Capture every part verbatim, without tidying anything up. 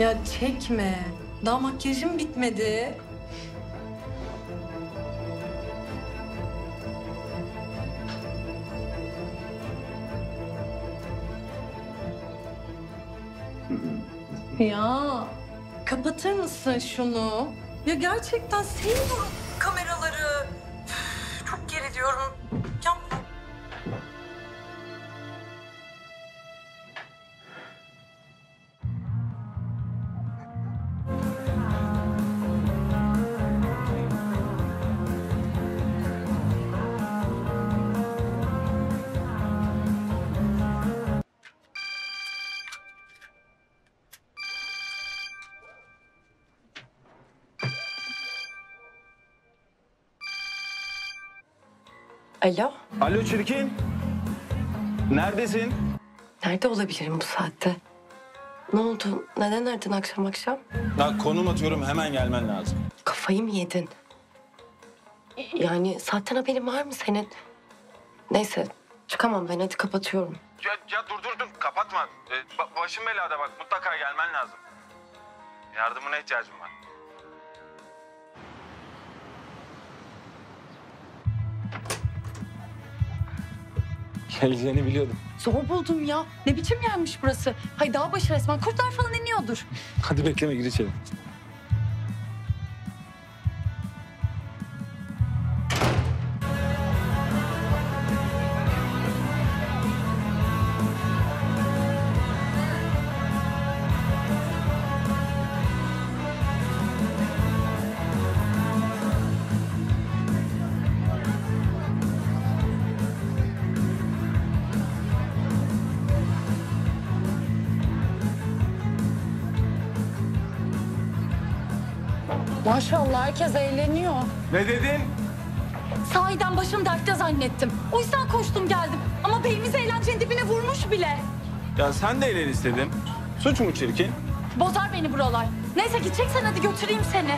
Ya çekme. Daha makyajım bitmedi. Ya kapatır mısın şunu? Ya gerçekten sevmiyorum kameraları. Üf, çok geriliyorum. Ya Alo, Alo Çirkin. Neredesin? nerede olabilirim bu saatte? Ne oldu? Neden aradın akşam akşam? Ya konum atıyorum, hemen gelmen lazım. Kafayı mı yedin? Yani saatten haberin var mı senin? Neyse, çıkamam ben, hadi kapatıyorum. Ya, ya dur dur dur, kapatma. Ee, ba- başım belada bak, mutlaka gelmen lazım. Yardımına ihtiyacım var. Geleceğini biliyordum. Zor buldum ya. Ne biçim yermiş burası? Hay dağ başı resmen. Kurtlar falan iniyordur. Hadi bekleme, gir içeri. Maşallah herkes eğleniyor. Ne dedin? Sahiden başım dertte zannettim. O yüzden koştum geldim. Ama beyimiz eğlencenin dibine vurmuş bile. Ya sen de eğlen istedim. Suç mu Çirkin? Bozar beni buralar. Neyse gideceksen hadi götüreyim seni.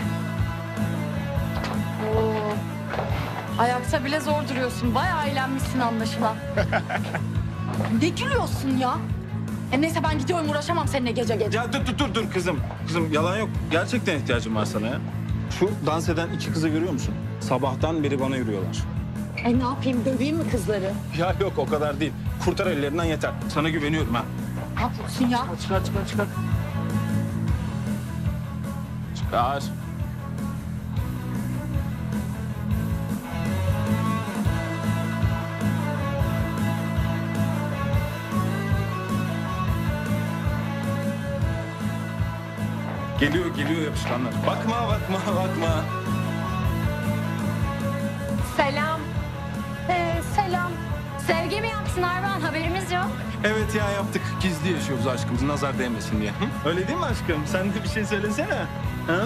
Oo. Ayakta bile zor duruyorsun. Bayağı eğlenmişsin anlaşılan. Ne gülüyorsun ya? E neyse ben gidiyorum, uğraşamam seninle gece gece. Ya dur dur dur dur kızım. Kızım yalan yok. Gerçekten ihtiyacım var sana ya. Şu dans eden iki kızı görüyor musun? Sabahtan beri bana yürüyorlar. E ne yapayım, döveyim mi kızları? Ya yok, o kadar değil. Kurtar ellerinden yeter. Sana güveniyorum ha. Ne yapıyorsun ya? Çıkar çıkar çıkar. Çıkar. Geliyor geliyor yapışkanlar. Bakma bakma bakma. Selam. Ee, selam. Sevgi mi yapsın Arvan? Haberimiz yok. Evet ya, yaptık. Gizli yaşıyoruz aşkımızı, nazar değmesin diye. Hı? Öyle değil mi aşkım? Sen de bir şey söylesene. Ha?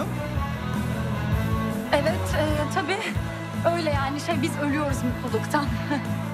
Evet, e, tabii. Öyle yani şey, biz ölüyoruz mutluluktan.